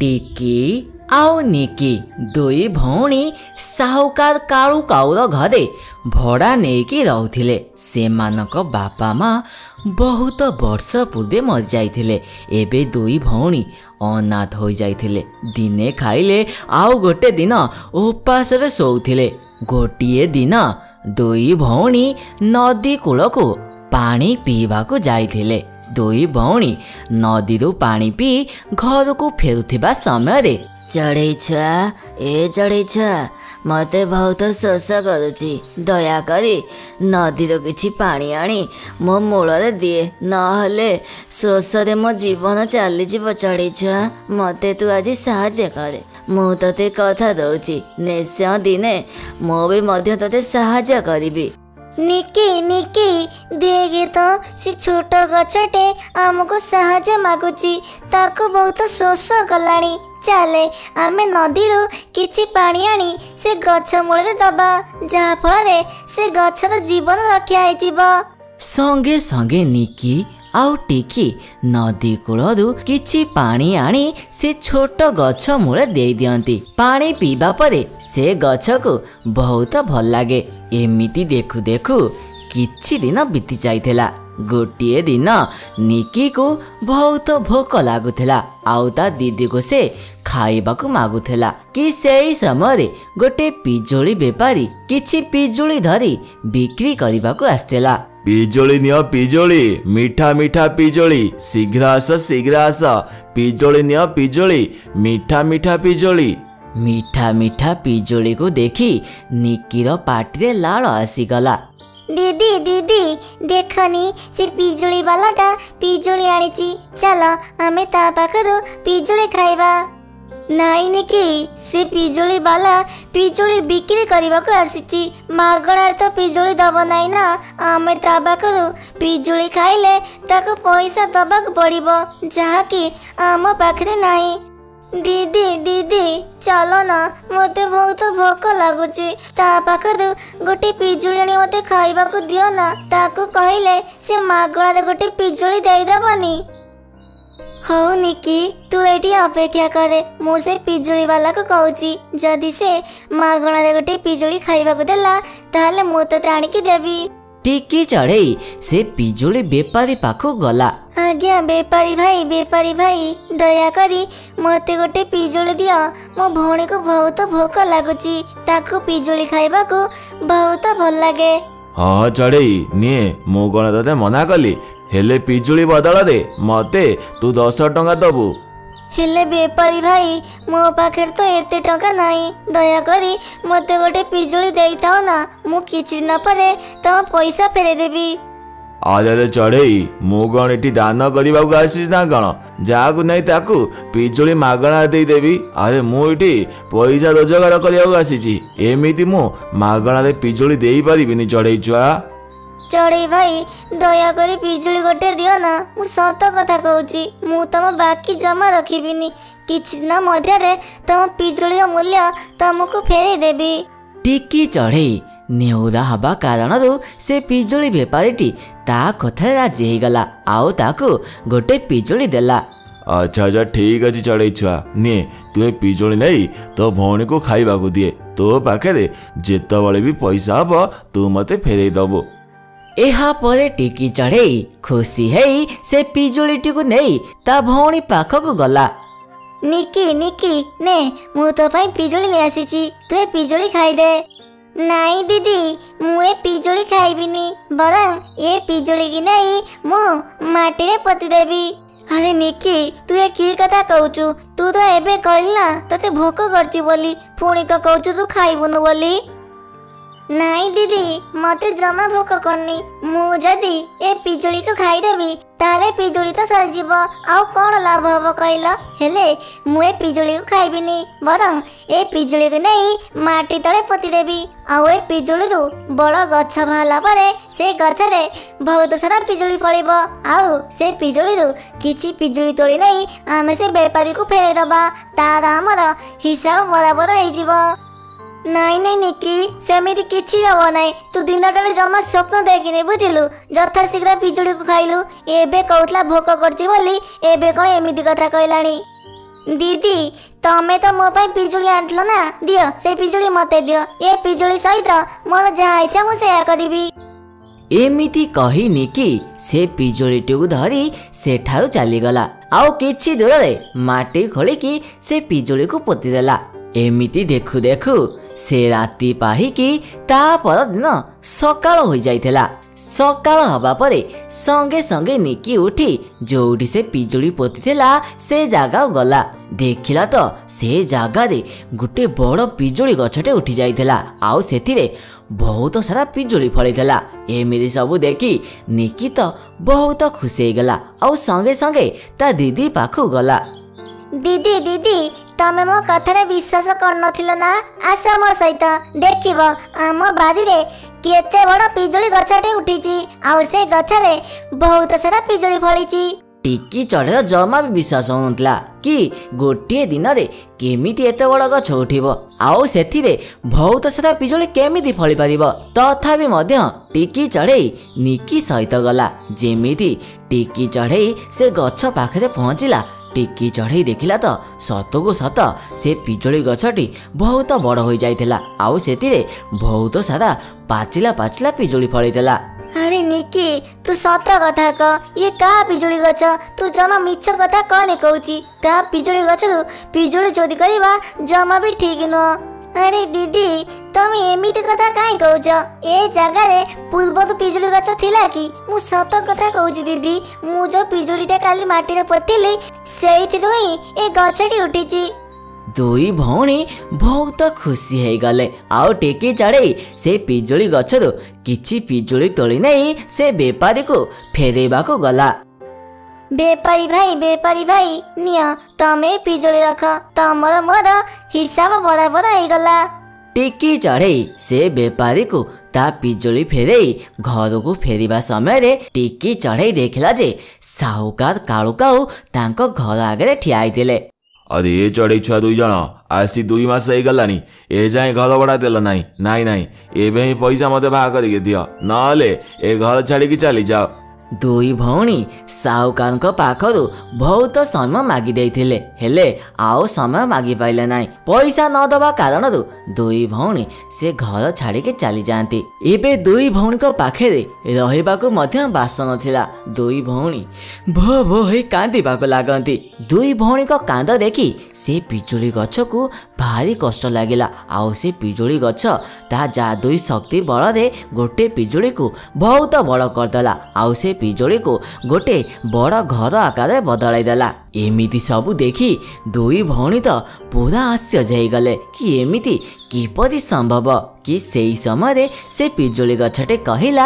टिकी आउ निकी दुई भौणी साहुकार कालू काउर घरे भड़ा नेकी रहुथिले। सेमानक बापा माँ बहुत वर्ष पूर्वे मर जाइथिले। एबे दुई भौणी अनाथ हो जाइथिले। दिने खाइले आउ गोटे दिन उपास रे सोउथिले। गोटिए दिन दुई भौणी नदी कूलको पानी पीवाकू जाइथिले। दुई भौणी नदीरू पानी पी घर को फेरुथिबा समय चढ़ई छुआ ए चढ़ई छुआ मते बहुत शोष करुची दयाकरी नदीर किछि पानी आनी मो मूଳରେ दिए नहले शोषरे मो जीवन चलीजिव। चढ़ई छुआ मते तू आज साहाଯ୍य करे। मु तते कथा दउची निश्चय दिने मो भी मध्य तते साहाଯ୍य करिबी। निकी निकी देखे तो से छोट गछटे आमको साहाଯ୍य मागुची ताको बहुत शोष कलानी। चले आमे नदीरू किछि पानी आनी से गछ मूଳରେ दबा जहा फल से गछर जीवन रक्षा हेजिब। संगे संगे निकी आउ टिकी नदी कूलरू किछि पानी आनी से छोट गछ मूले देई दियंती। पानी पीबा परे से गछ को बहुत भल लागे। एमिति देखु देखु किछि दिन बीती जाइथिला। गोटिए दिन निकी को बहुत भोक लागुथिला आउ ता दीदी को से खाइबाकू मागुथिला कि सेई समय गोटे पिजोली बेपारी किछि पिजोली धरी बिक्री करिबाकू आस्तेला। पिजोली नियो पिजोली मीठा मीठा पिजोली शीघ्र आस पिजोली नियो पिजोली मीठा मीठा पिजोली। मीठा मीठा पिजोली को देखी निकीर पाटिरे लाल आसीगला। दीदी दीदी देखनी से पिजोली वालाटा पिजोली आनीची चलो आमे ता पाखरु पिजोली खाइबा। नाई निकी से पिजोली वाला पिजोली बिक्री करबाकू आसीची मागणार तो पिजोली दब नाई ना। आमे ता पाखरु पिजोली खाइले ताको पैसा दबाक पड़िबो जहा कि आम पाखरे नाई। दीदी दीदी चलो ना मते बहुत भोक लागुची ता पाखरु गोटे पिजुली मते खाइबाकू दियो ना। ताको कहिले से मागणारे गोटे पिजुली देई दबनी। हौ निकी तू एठी अपेक्षा करे मु से पिजुली वाला को कहूची जदी से मागणारे गोटे पिजुली खाइबाकू देला ताले मु तो आनिकी देबी। टिकी चढ़ई से पिजुली बेपारी पाखु गला। आज्ञा बेपारी भाई दया करी मते गोटे पिजुली दियो मो भौणी को बहुत भोक लागुची ताकू पिजुली खाइबाकू बहुत भल लागे। हाँ चढ़ई निए मु गण तते मना कली हेले पिजुली बदल दे मते तू 10 टंका दबु। हेले बेपारी भाई मो पाखे तो एते टंका नाही दया करी मते गोटे पिजुली देई थाओ ना मु किछि दिन परे तम पैसा फेरे देबी। अरे चढ़ई मु गण एटी दान करबाकू आसीस ना गण जाकू नहीं ताकू पिजुली मागणा देई देबी। अरे मु एटी पैसा रोजगार करबाकू आसीची एमिति मु मागणा रे पिजुली देई परिबिनी चढ़ई छुआ। चढ़ई भाई दया करी पिजुली गोटे दियो ना मु सत कथा कहूची मु तम बाकी जमा रखिबिनी किछि दिन मध्य रे तम पिजुली मूल्य तमको फेरे देबी। टिकी चढ़ई नेउरा हबा कारण से पिजुली बेपारीटी ता कथा राजी हेगला आउ ताकू गोटे पिजुली देला। अच्छा अच्छा ठीक अच्छे चढ़ई छुआ निए तुए पिजुली नहीं तो भौणी को खाइबाकू दिए तो पाखे जेतबले भी पैसा हब तू मते फेरे दबो। एहा परे टिकी चढ़ई खुशी हेई से पिजुलीटी को नहीं ता भौणी पाखकू गला। निकी निकी ने मु तो पाई पिजुली ले आसीची तू पिजुली खाई दे। नाई दीदी मुए पिजुली खाइबिनी बरं ये पिजुली की नहीं मु माटी रे पति देबी। अरे निकी तू ये की कथा कहूचु तू तो एबे कहली ना तते भोक करची बोली पुणी तो कहूचु तू खाइबुनु बोली। नाई दीदी मते जमा भोक करनी मु जदी ए पिजुली को खाई देबी ताले पिजुली तो सरजिबो आउ कोन लाभ हबो कहलो। हेले मु ए पिजुली को खाइबिनी बरं ए पिजुली को नहीं माटी तले पोती देबी आउ ए पिजुली दु बड़ गछ भाला परे से गछ रे बहुत सारा पिजुली फळिबो आउ से पिजुली दु किछि पिजुली तोड़ी नहीं आमे से बेपारी को फेरे दबा तार हमर हिसाब बराबर होई जिवो। नाई नाई निकी सेमिति किछि हबो नाई तू दिनटारे जमा स्वप्न देखिने बुझिलु जथा शीघ्र पिजुली को खाइलु एबे कहतला भोक करछि बोली एबे कोन एमिति कथा कहलानी। दीदी तमे तो मो पाई पिजुली आंटलो ना दियो से पिजुली मते दियो ए पिजुली सहित मोर जहा इच्छा मु सेया करिबी। एमिति कही निकी से पिजुलीटी को धरी सेठारु चलीगला। आउ किछि दूर रे माटी खोलिकी से पिजुली को पोतीदेला। एमिति देखु देखु से राति पाहिकी ता पर दिन सकाळ होई जाइथिला। सकाळ हबा परे संगे संगे निकी उठी जोठी से पिजुली पोतीथिला से जागा गला। देखिला तो से जागा रे गुटे बड़ पिजुली गछटे उठी जाइथिला। आउ सेथिरे बहुत सारा पिजुली फळिथिला। एमिति सब देखी निकी तो बहुत खुशी हो गला। आउ संगे संगे ता दीदी पाखु गला। दीदी दीदी तमे मो कथारे विश्वास करनथिल ना आस मो सहित देखिब आम बारी रे केते बड़ पिजुली गछटे उठीची आउ से गछरे बहुत सारा पिजुली फळीची। टिकी चढ़ेर जमा भी विश्वास होउनतला कि गोटे दिन रे केमिति एते बड़ गछ उठिबो आउ सेथिरे बहुत सारा पिजुली केमिति फळी परिबो। तथापि मध्य टिकी चढ़ेई निकी सहित गला। जेमिति टिकी चढ़ेई से गछ पाखरे पहुँचिला। टिकी चढ़ेई देखिला तो सतको सत से पिजुली गछटी बहुत बड़ हो जाइथिला। आउ सेथिरे बहुत सारा पाचिला पाचिला पिजुली फळीथिला। अरे निकी तू सत कथा क ये का पिजुली गछ तू जमा मिछ कथा कने कहूची का पिजुली गछ तू पिजुली चोरी करबा जमा भी ठीक न। अरे दीदी तमे एमिति कथा काई कहूछ ए जगह रे पूर्व तो पिजुली गछ थिला कि मु सत कथा कहूची दीदी मु जो पिजुलीटा काली माटी रे पोतिली सेइति दोई ए गछटी उठीची। दुई भौणी बहुत खुशी हो गले। आउ टेकी चढ़े से पिजुली गछरु किछि पिजुली तोली नहीं से बेपारी को फेरेबा को गला। बेपारी भाई निया तमे पिजुली रख तमर मोर हिसाब बराबर हो गला। टिकी चढ़े से बेपारी को ता पिजुली फेरे घर को फेरिबा समय रे टिकी चढ़े देखला जे साहुकार कालू काऊ तांको घर आगे ठिया आइतिले। अरे ये चढ़ई छुआ दुई जन आसी 2 मास हो गलानी ए जाए घर भड़ा देल नाई नाई नाई एबे ही पैसा मते भाग करके दियो नले ए घर छाड़ी चली जाओ। दुई भौणी साहुकार पाखरु बहुत समय मागी देइथिले हेले आउ समय मागी पाइले नाई। पैसा न दबा कारणरु दुई भौणी से घर छाड़ी के चली जाती। एबे दुई भौणी को पाखेरे रहिबाकु मध्य बास नथिला। दुई भौणी भो भो हे कांदिबाकु लागंती। दुई भौणी को कांद देखी से पिजुली गछ को भारी कष्ट लागिला। आउ से पिजुली गछ ता जादुई शक्ति बल रे गोटे पिजुली को बहुत बड़ करदेला। आउ से पिजुली को गोटे बड़ घर आकार बदलाई देला। एमिति सबु देखी दुई भौणी तो पूरा आश्चर्य हो गले कि एमिति किपरि संभव कि सेई समय से पिजुली गछटे कहिला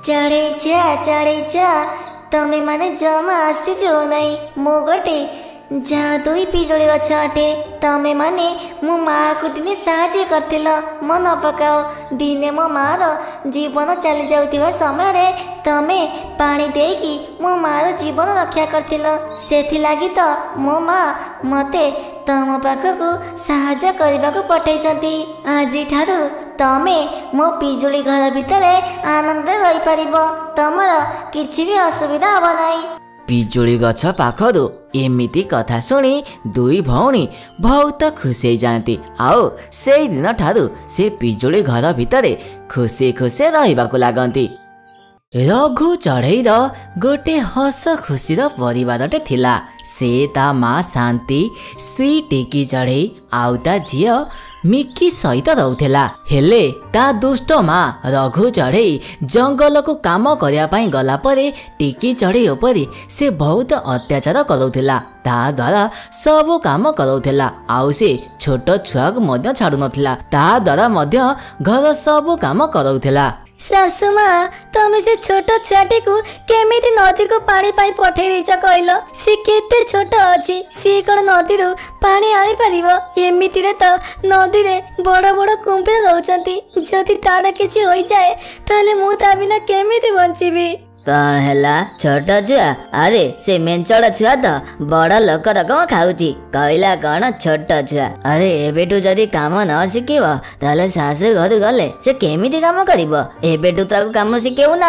चढ़े जा तमे माने जमा आसी जो नहीं मो गोटे जादुई पिजुली गछ अटे तमे माने मो माँ को दिने साहाଯ୍य करथिल मन पकाओ। दिने मो माँ रो जीवन चली जाउथिबा समय रे तमे पानी देकी मो माँ रो जीवन रक्षा करथिल। सेथि लागि तो मो माँ मते तम पाखकु साहाଯ୍य करबाकु पठाइछंती। आजि ठारू तमे मो पिजुली घर भितरे आनंद रही परिबो तमर किछि भी असुविधा हबो नाही। पिजुली गछ पाखरु एमिति कथा सुनी दुई भौणी बहुत खुशी जाती। आओ से दिन ठारू से पिजुली घर भितरे खुशी खुशी रहिबाकु लागंती। रघु चढ़ईर गोटे हस खुशीर परिवारटे थिला। से ता माँ शांति श्री टिकी चढ़ई आउ ता झियो मिकी सहित रहूला। हेले ता दुष्ट माँ रघु चढ़ई जंगल को काम करने पाई गला परे टिकी चढ़ई उपरे से बहुत अत्याचार कराउथिला। ता द्वारा सब काम कराउथिला। आउ से छोट छुआ को मध्य छाड़ू नथिला। ता द्वारा मध्य घर सब काम कराउथिला। सासु माँ तमे से छोट छुआटी को केमिति नदी को पानी पाई पठेई देछ कहलो। से केते छोट अछि से कोन नदी रो पानी आनी परिबो। एमिति रे तो नदी रे बड़ बड़ कुंभे रहउचंती। जदि तार किछि होई जाए ताले मु ता बिना केमिति बंचिबी। कौन हैला छोट छुआ? अरे से मेंचड़ छुआ तो बड़ लोक रकम खाऊची कहला कौन छोट छुआ? अरे एबेटू जदि काम न शिखिब ताले सासु घर गले से केमिति काम करिब? एबेटू ताकू काम शिखेउ ना।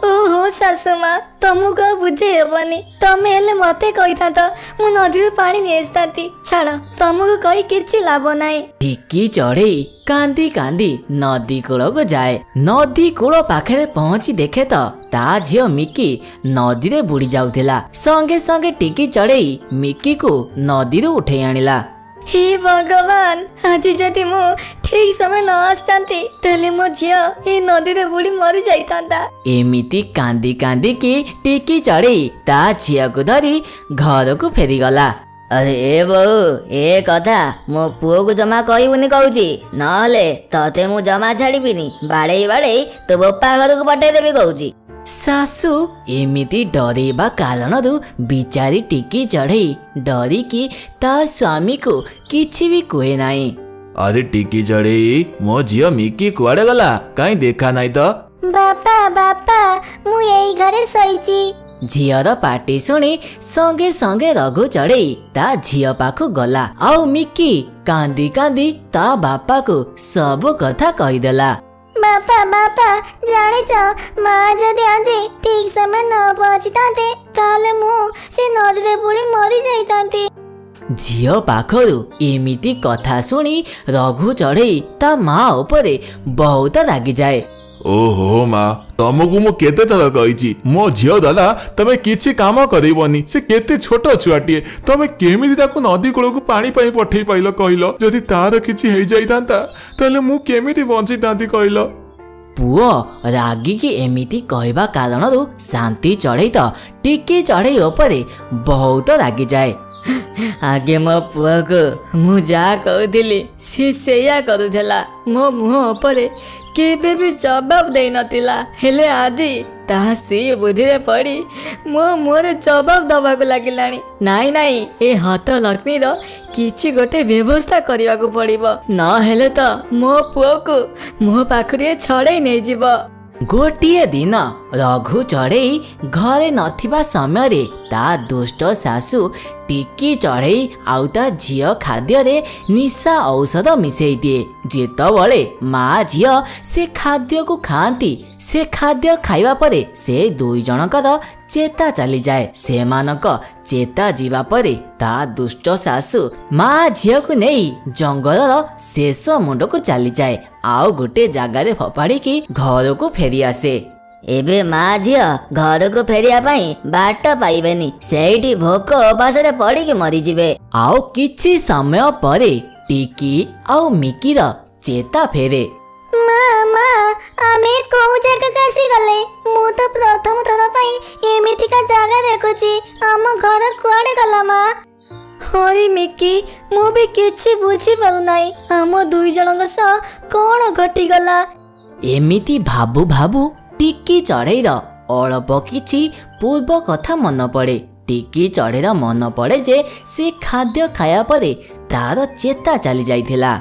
ओहो शाशु माँ तुमको बुझे हेबनी तमे हेले मते कही था मु नदी पानी नहीं आसती छाड़ तुमको कही किछि लाभ नाही। टिकी चढ़ई कांदी कांदी नदी कूल को जाए। नदी कूल पाखे पहुंची देखे तो ता झियो मिकी नदी रे बुड़ी जाउथिला। संगे संगे टिकी चढ़ई मिकी को नदी रो उठे आनिला। हे भगवान आज जदि मु ठीक समय न आसतांती तेले मो झियो ए नदी रे बुड़ी मरी जाइतांता। एमिति कांदी कांदी की टिकी चढ़ई ता झियो को धरी घर को फेरी गला। अरे ए बहु ए कथा मो पुओ को जमा कहबुनी कहूची नहले तते मु जमा छाड़ीबिनी बाड़े बाड़े तो बोपा घर को पठे देबी कहूची। सासू एमिति डरेबा कारणरू बिचारी टिकी चढ़ई डरी की ता स्वामी को किछि भी कहे नाही। अरे टिकी चढ़ई मो झियो मिकी कुआड़े गला कहीं देखा नहीं तो। बापा बापा मु यही घरे सईची। झियर पाटी शुणी संगे संगे रघु चढ़ई ता झियो पाखु गला। आउ मिकी कांदी कांदी ता बापा को सब कथा कहीदेला। बापा बापा जानिच माँ जदि आज ठीक समय न पहुँचीते ताले मु से नदी रे बुड़ी मरी जाइतांती। झियो पाखरू एमिति कथा शुणी रघु चढ़ई ता माँ उपरे बहुत रागी जाए। ओहो माँ तमको मु केते थर कहिची मो झियो दादा तमे किछि काम करइबनी से केते छोट छुआटिए तमे केमिति ताकू नदी कूल को पानी पाई पठेई पाइलो कहिलो जदि तार किछि हेई जाइतांता ताले मु केमिति बंची तांती कहिलो। पुओ रागी की एमिति कहबा कारणरू शांति चढ़ई तो टिकी चढ़ई उपरे बहुत रागी जाए। आगे मो पुआ को मु जा कहूली सी सेया करूला मो मुह उपरे केबे भी जवाब दे नथिला हेले आजी ताहा सी बुद्धि रे पड़ी मो मुहरे जवाब दबा को लागिलानी। नाई नाई ए हत लक्ष्मी रो किछि गोटे व्यवस्था करिवा को पड़िबो न हेले तो मो पुओ को मो पाखरे छड़ई नै जीवो। गोटिए दिन रघु चढ़ई घरे नथिबा समय रे ता दुष्ट सासू टिकी चढ़ई आउ ता झियो खाद्य रे निशा औषध मिसेई दिए। जेतबळे माँ झियो से खाद्य को खाती से खाद्य खाइबा परे से दुई जनकर चेता चली जाए। सेमानक चेता जीवा परे ता दुष्ट सासू माँ झियो को नहीं जंगलर शेष मुंड को चली जाए। आउ गोटे जगार फपाड़ी की घर को फेरी आसे। एबे माँ झियो घर को फेरिया पाई बाट पाइबेनी सेठी भोक उपास रे पड़ी के मरी जिवे। आउ किछि समय परे टिकी आउ मिकीर चेता फेरे। माँ माँ आमे कोउ जगह कासी गले मु तो प्रथम थर पई एमिति का जगह देखुची आम घर कुआडे गला माँ। हरी मिकी मु भी किछि बुझी पाउ नाही आम दुई जनक स कोन घटी गला। एमिति भाबू भाबू टिकी चढ़ईर अल्प किछि पूर्व कथा मन पड़े। टिकी चढ़ईर मन पड़े जे से खाद्य खाया परे तार चेता चली जाइथिला।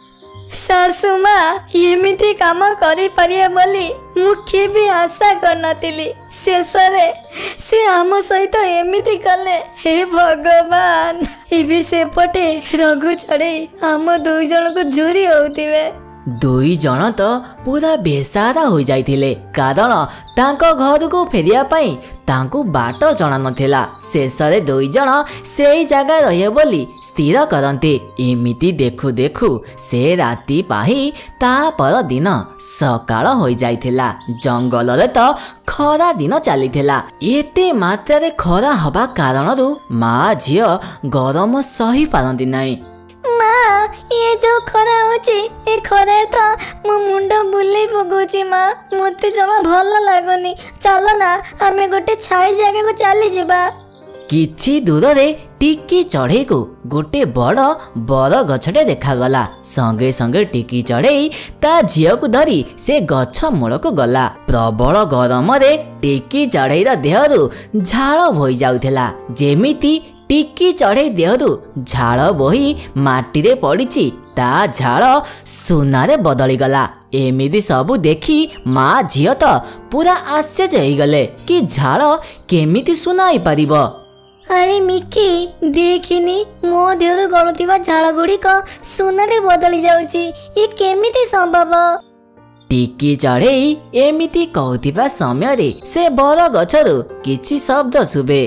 सासू माँ एमिति काम करि परिए बोली मु केबे आशा करनतिली शेषरे से आम सहित एमिति कले। हे भगवान एबे सेपटे रघु चढ़ई आम दुई जन को झुरी होउतिबे। दुई जन तो पूरा बेसारा हो जाइथिले कारण तांको घर को फेरिया पाई तांको बाट जणा नथिला। शेषरे दुई जन सेई जगह रहे बोली स्थिर करते। एमिति देखु देखु से राति पाही ता पर दिन सकाळ हो जाइथिला। जंगल रे तो खरा दिन चलीथिला। एते मात्रा रे खरा हवा कारणरू माँ झियो गरम सही पारंती नाही। माँ ये जो खरा होची ए खरा तो मो मुंड बुले पगोची माँ मते जमा भल लागोनी। चलो ना आमे गोटे छाई जगह को चली जिबा। किछि दूर रे टिकी चढ़ई को गोटे बड़ बर गछटे देखागला। संगे संगे टिकी चढ़ई ता झियो को धरी से गछ मूल को गला। प्रबल गरम रे टिकी चढ़ईर देहरु झाळ बोही जाउथिला। जेमिति टिकी चढ़ई देहरु झाळ बोही माटी रे पड़िछि ता झाळ सोनारे बदली गला। एमिति सबु देखी माँ झियो तो पूरा आश्चर्य हो गले कि झाळ केमिति सुना ही परिबो। अरे मिकी देखिनी मो देहरु गळुतिबा झाळ गुडी को सोनारे बदली जाउची ये केमिति संभव। ଟିକି ଚଢ଼େଇ ଏମିତି କହୁଥିବା ସମୟରେ ସେ ବର ଗଛରୁ କିଛି ଶବ୍ଦ ଶୁଭେ।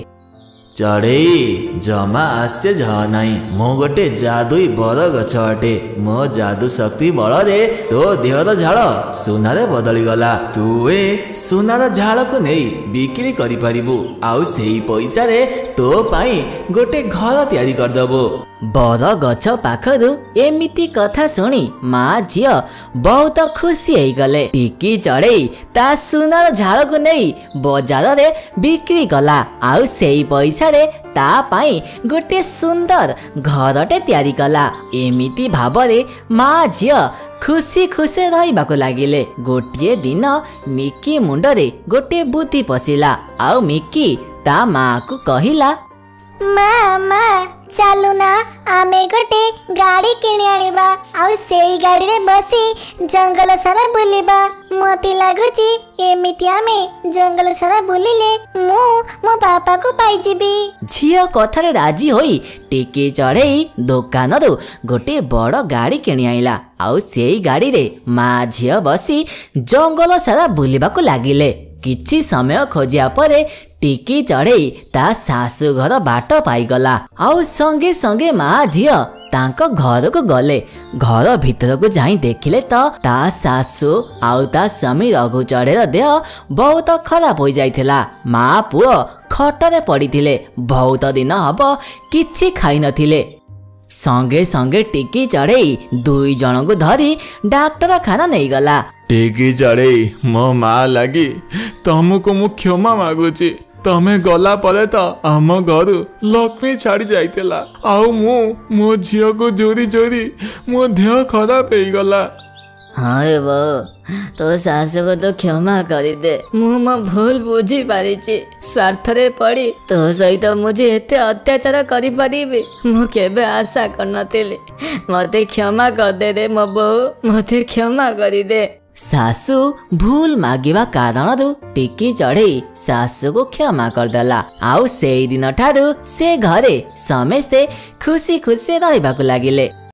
ଚଢ଼େଇ ଜମା ଆସ୍ତେ ଯାଅ ନାହିଁ, ମୁଁ ଗୋଟେ ଯାଦୁଇ ବର ଗଛ ଅଟେ। ମୋ ଯାଦୁ ଶକ୍ତି ବଳରେ ତୋ ଦେହର ଝାଳ ସୁନାରେ ବଦଳିଗଲା। ତୁ ଏ ସୁନାର ଝାଳକୁ ନେଇ ବିକ୍ରି କରିପାରିବୁ, ଆଉ ସେଇ ପଇସାରେ ତୋ ପାଇଁ ଗୋଟେ ଘର ତିଆରି କରିଦେବୁ। ବର ଗଛ ପାଖରୁ ଏମିତି କଥା ଶୁଣି ମା ଝିଅ ବହୁତ ଖୁସି ହେଇଗଲେ। ଟିକି ଚଢ଼େଇ ତା ସୁନାର ଝାଳକୁ ନେଇ ବଜାରରେ ବିକ୍ରି କଲା, ଆଉ ସେଇ ପଇସାରେ ତା ପାଇଁ ଗୋଟେ ସୁନ୍ଦର ଘରଟେ ତିଆରି କଲା। ଏମିତି ଭାବରେ ମା ଝିଅ ଖୁସି ଖୁସି ରହିବାକୁ ଲାଗିଲେ। ଗୋଟିଏ ଦିନ ମିକି ମୁଣ୍ଡରେ ଗୋଟେ ବୁଦ୍ଧି ପଶିଲା, ଆଉ ମିକି ତା ମାକୁ କହିଲା, ମା ମା ଚାଲୁନା ଆମେ ଗୋଟେ ଗାଡ଼ି କିଣି ଆଣିବା, ଆଉ ସେଇ ଗାଡ଼ିରେ ବସି ଜଙ୍ଗଲ ସାରା ବୁଲିବା। ମତେ ଲାଗୁଛି ଏମିତି ଆମେ ଜଙ୍ଗଲ ସାରା ବୁଲିଲେ ମୁଁ ମୋ ବାପାକୁ ପାଇଯିବି। ଝିଅ କଥାରେ ରାଜି ହୋଇ ଟିକି ଚଢ଼େଇ ଦୋକାନରୁ ଗୋଟେ ବଡ଼ ଗାଡ଼ି କିଣି ଆଣିଲା, ଆଉ ସେଇ ଗାଡ଼ିରେ ମା ଝିଅ ବସି ଜଙ୍ଗଲ ସାରା ବୁଲିବାକୁ ଲାଗିଲେ। କିଛି ସମୟ ଖୋଜିବା ପରେ ଟିକି ଚଢ଼େଇ ତା ଶାଶୁ ଘର ବାଟ ପାଇଗଲା, ଆଉ ସଙ୍ଗେ ସଙ୍ଗେ ମା ଝିଅ ତାଙ୍କ ଘରକୁ ଗଲେ। ଘର ଭିତରକୁ ଯାଇ ଦେଖିଲେ ତ ତା ଶାଶୁ ଆଉ ତା ସ୍ୱାମୀ ରଘୁ ଚଢ଼େଇର ଦେହ ବହୁତ ଖରାପ ହୋଇଯାଇଥିଲା। ମା ପୁଅ ଖଟରେ ପଡ଼ିଥିଲେ, ବହୁତ ଦିନ ହବ କିଛି ଖାଇନଥିଲେ। ସଙ୍ଗେ ସଙ୍ଗେ ଟିକି ଚଢ଼େଇ ଦୁଇ ଜଣଙ୍କୁ ଧରି ଡାକ୍ତରଖାନା ନେଇଗଲା। ଟିକି ଚଢ଼େଇ, ମୋ ମା ଲାଗି ତମକୁ ମୁଁ କ୍ଷମା ମାଗୁଛି। ତମେ ଗଲା ପରେ ତ ଆମ ଘରୁ ଲକ୍ଷ୍ମୀ ଛାଡ଼ି ଯାଇଥିଲା, ଆଉ ମୁଁ ମୋ ଝିଅକୁ ଚୋରି ଚୋରି ମୋ ଦେହ ଖରାପ ହେଇଗଲା। ହଁ ରେ ବୋଉ, ତୋ ଶାଶୁକୁ ତ କ୍ଷମା କରିଦେ। ମୁଁ ମୋ ଭୁଲ ବୁଝିପାରିଛି। ସ୍ୱାର୍ଥରେ ପଡ଼ି ତୋ ସହିତ ମୁଁ ଯେ ଏତେ ଅତ୍ୟାଚାର କରିପାରିବି ମୁଁ କେବେ ଆଶା କରିନଥିଲି। ମୋତେ କ୍ଷମା କରିଦେ ରେ ମୋ ବୋଉ, ମୋତେ କ୍ଷମା କରିଦେ। ଶାଶୁ ଭୁଲ ମାଗିବା କାରଣରୁ ଟିକି ଚଢ଼େଇ ଶାଶୁକୁ କ୍ଷମା କରିଦେଲା, ଆଉ ସେଇ ଦିନ ଠାରୁ ସେ ଘରେ ସମସ୍ତେ ଖୁସି ଖୁସି ରହିବାକୁ ଲାଗିଲେ।